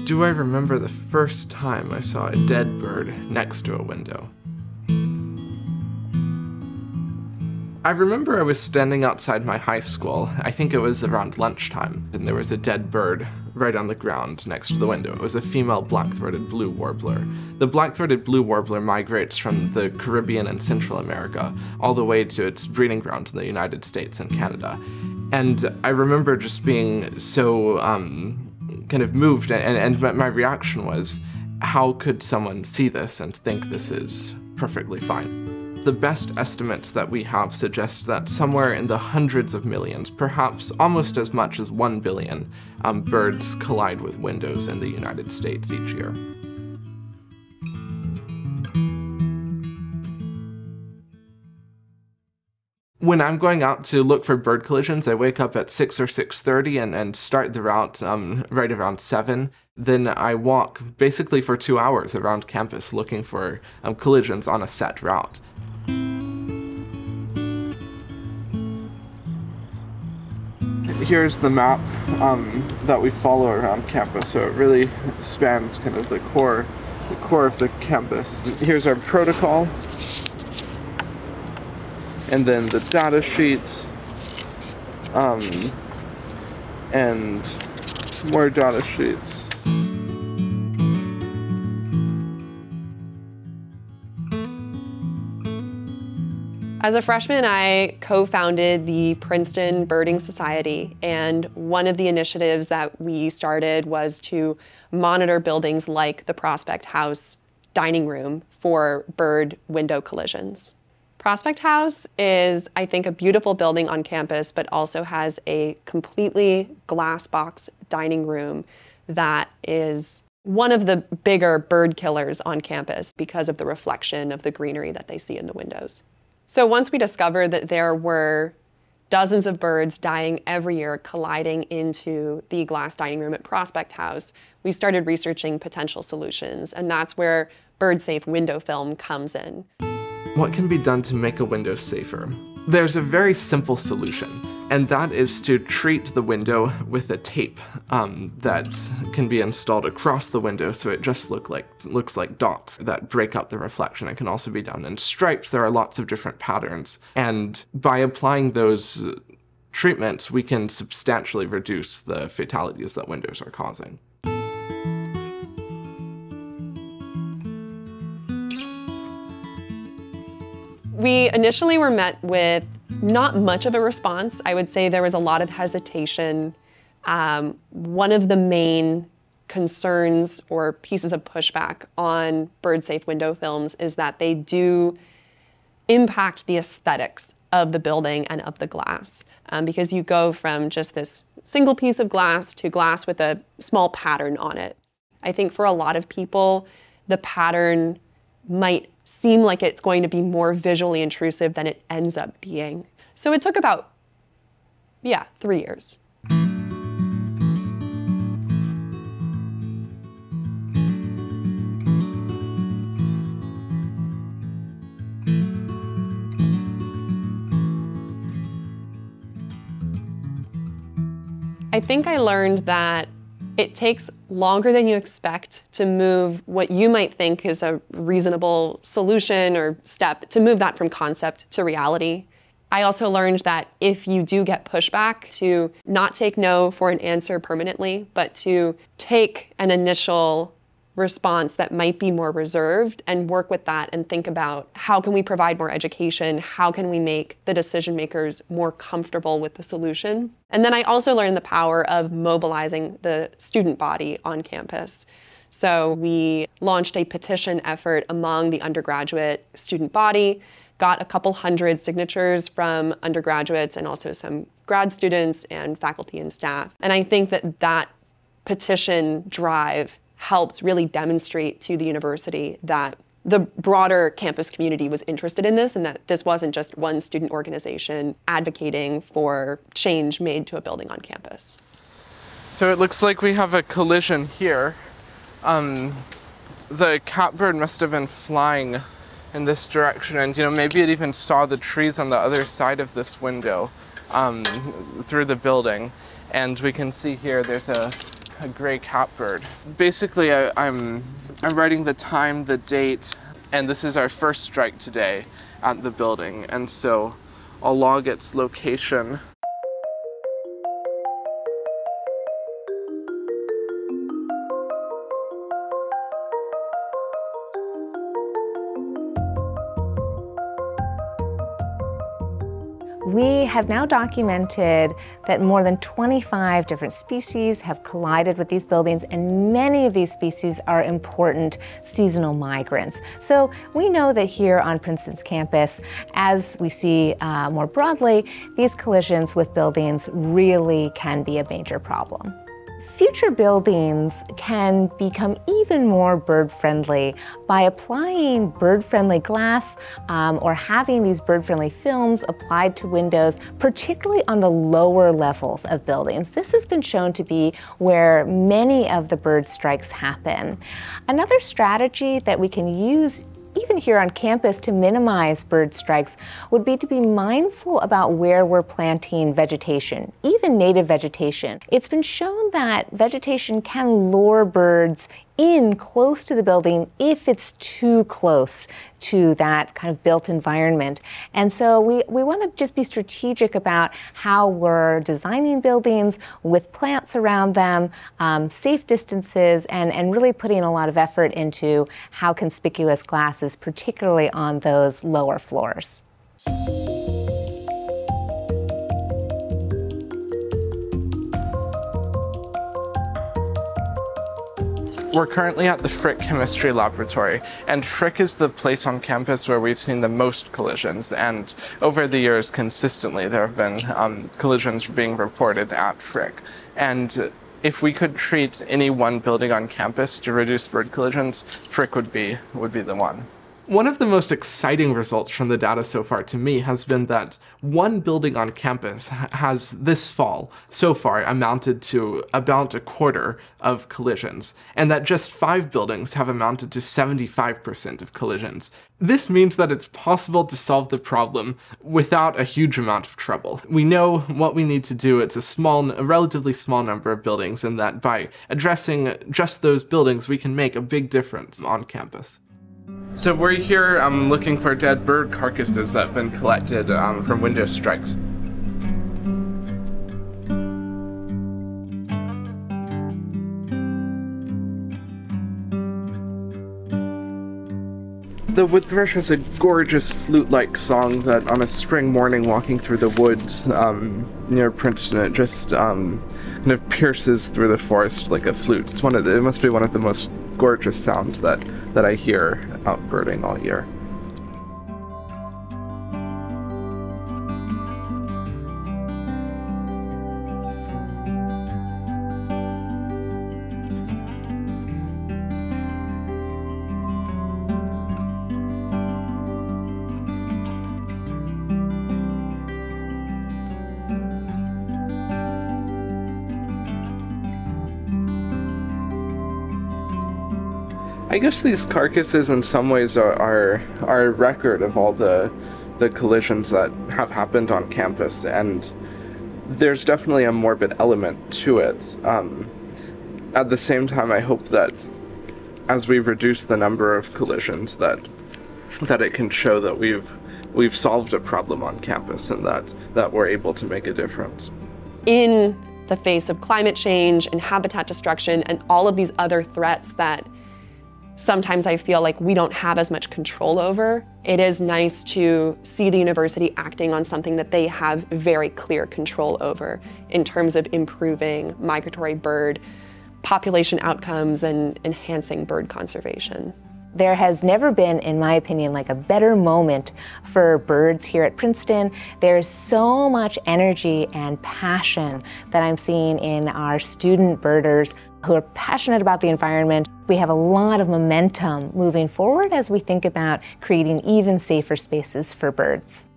Do I remember the first time I saw a dead bird next to a window? I remember I was standing outside my high school. I think it was around lunchtime, and there was a dead bird right on the ground next to the window. It was a female black-throated blue warbler. The black-throated blue warbler migrates from the Caribbean and Central America all the way to its breeding grounds in the United States and Canada. And I remember just being so kind of moved, and my reaction was, how could someone see this and think this is perfectly fine? The best estimates that we have suggest that somewhere in the hundreds of millions, perhaps almost as much as 1 billion, birds collide with windows in the United States each year. When I'm going out to look for bird collisions, I wake up at 6 or 6:30 and start the route right around 7. Then I walk basically for 2 hours around campus looking for collisions on a set route. Here's the map that we follow around campus, so it really spans kind of the core of the campus. Here's our protocol, and then the data sheet, and more data sheets. As a freshman, I co-founded the Princeton Birding Society, and one of the initiatives that we started was to monitor buildings like the Prospect House dining room for bird window collisions. Prospect House is, I think, a beautiful building on campus, but also has a completely glass box dining room that is one of the bigger bird killers on campus because of the reflection of the greenery that they see in the windows. So once we discovered that there were dozens of birds dying every year colliding into the glass dining room at Prospect House, we started researching potential solutions, and that's where bird-safe window film comes in. What can be done to make a window safer? There's a very simple solution, and that is to treat the window with a tape that can be installed across the window so it just looks like dots that break up the reflection. It can also be done in stripes. There are lots of different patterns, and by applying those treatments, we can substantially reduce the fatalities that windows are causing. We initially were met with not much of a response. I would say there was a lot of hesitation. One of the main concerns or pieces of pushback on bird-safe window films is that they do impact the aesthetics of the building and of the glass, because you go from just this single piece of glass to glass with a small pattern on it. I think for a lot of people, the pattern might seem like it's going to be more visually intrusive than it ends up being. So it took about, 3 years. I think I learned that it takes longer than you expect to move what you might think is a reasonable solution or step, to move that from concept to reality. I also learned that if you do get pushback, to not take no for an answer permanently, but to take an initial response that might be more reserved and work with that and think about how can we provide more education, how can we make the decision makers more comfortable with the solution. And then I also learned the power of mobilizing the student body on campus. So we launched a petition effort among the undergraduate student body, got a couple hundred signatures from undergraduates and also some grad students and faculty and staff. And I think that that petition drive helped really demonstrate to the university that the broader campus community was interested in this and that this wasn't just one student organization advocating for change made to a building on campus. So it looks like we have a collision here. The catbird must have been flying in this direction, and maybe it even saw the trees on the other side of this window through the building. And we can see here there's a a gray catbird. Basically, I'm writing the time, the date, and this is our first strike today at the building, and so I'll log its location. We have now documented that more than 25 different species have collided with these buildings, and many of these species are important seasonal migrants. So we know that here on Princeton's campus, as we see more broadly, these collisions with buildings really can be a major problem. Future buildings can become even more bird-friendly by applying bird-friendly glass or having these bird-friendly films applied to windows, particularly on the lower levels of buildings. This has been shown to be where many of the bird strikes happen. Another strategy that we can use even here on campus to minimize bird strikes would be to be mindful about where we're planting vegetation, even native vegetation. It's been shown that vegetation can lure birds in close to the building if it's too close to that kind of built environment. And so we want to just be strategic about how we're designing buildings with plants around them, safe distances, and really putting a lot of effort into how conspicuous glass is, particularly on those lower floors. We're currently at the Frick Chemistry Laboratory, and Frick is the place on campus where we've seen the most collisions, and over the years consistently there have been collisions being reported at Frick. And if we could treat any one building on campus to reduce bird collisions, Frick would be the one. One of the most exciting results from the data so far to me has been that one building on campus has this fall, so far, amounted to about a quarter of collisions, and that just 5 buildings have amounted to 75% of collisions. This means that it's possible to solve the problem without a huge amount of trouble. We know what we need to do. It's a relatively small number of buildings, and that by addressing just those buildings, we can make a big difference on campus. So we're here looking for dead bird carcasses that have been collected from window strikes. The wood thrush has a gorgeous flute-like song that on a spring morning walking through the woods near Princeton, it just kind of pierces through the forest like a flute. It must be one of the most gorgeous sounds that I hear out birding all year. I guess these carcasses in some ways are a record of all the collisions that have happened on campus, and there's definitely a morbid element to it. At the same time, I hope that as we reduce the number of collisions that it can show that we've solved a problem on campus and that we're able to make a difference. In the face of climate change and habitat destruction and all of these other threats that sometimes I feel like we don't have as much control over, it is nice to see the university acting on something that they have very clear control over in terms of improving migratory bird population outcomes and enhancing bird conservation. There has never been, in my opinion, like a better moment for birds here at Princeton. There's so much energy and passion that I'm seeing in our student birders who are passionate about the environment. We have a lot of momentum moving forward as we think about creating even safer spaces for birds.